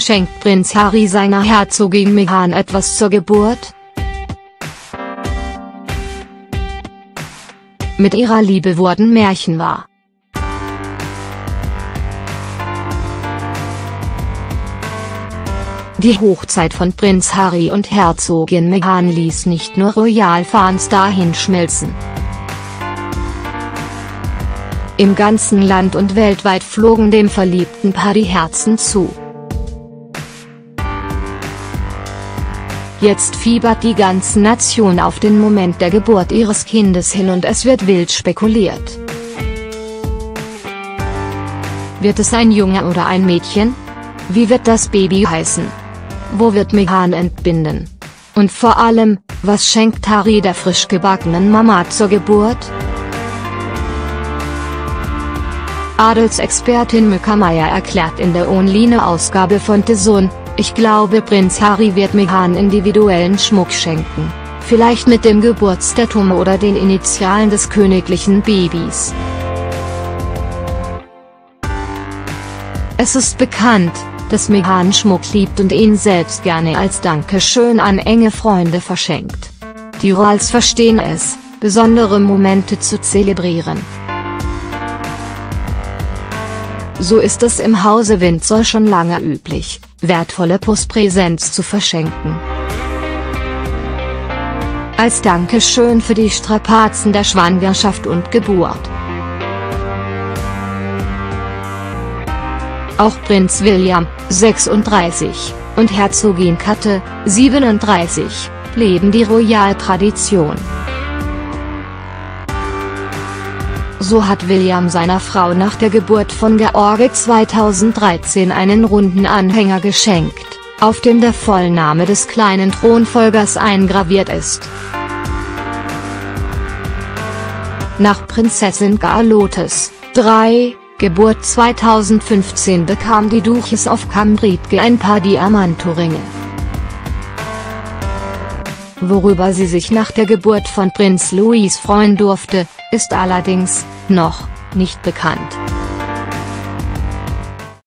Schenkt Prinz Harry seiner Herzogin Meghan etwas zur Geburt? Mit ihrer Liebe wurden Märchen wahr. Die Hochzeit von Prinz Harry und Herzogin Meghan ließ nicht nur Royal-Fans dahinschmelzen. Im ganzen Land und weltweit flogen dem verliebten Paar die Herzen zu. Jetzt fiebert die ganze Nation auf den Moment der Geburt ihres Kindes hin und es wird wild spekuliert. Wird es ein Junge oder ein Mädchen? Wie wird das Baby heißen? Wo wird Meghan entbinden? Und vor allem, was schenkt Harry der frisch gebackenen Mama zur Geburt? Adelsexpertin Mücke Meier erklärt in der Online-Ausgabe von The Sun: Ich glaube, Prinz Harry wird Meghan individuellen Schmuck schenken, vielleicht mit dem Geburtsdatum oder den Initialen des königlichen Babys. Es ist bekannt, dass Meghan Schmuck liebt und ihn selbst gerne als Dankeschön an enge Freunde verschenkt. Die Royals verstehen es, besondere Momente zu zelebrieren. So ist es im Hause Windsor schon lange üblich, wertvolle Postpräsents zu verschenken. Als Dankeschön für die Strapazen der Schwangerschaft und Geburt. Auch Prinz William, 36, und Herzogin Kate, 37, leben die Royal-Tradition. So hat William seiner Frau nach der Geburt von George 2013 einen runden Anhänger geschenkt, auf dem der Vollname des kleinen Thronfolgers eingraviert ist. Nach Prinzessin Charlottes, 3, Geburt 2015 bekam die Duchess of Cambridge ein paar Diamantoringe. Worüber sie sich nach der Geburt von Prinz Louis freuen durfte, ist allerdings noch nicht bekannt.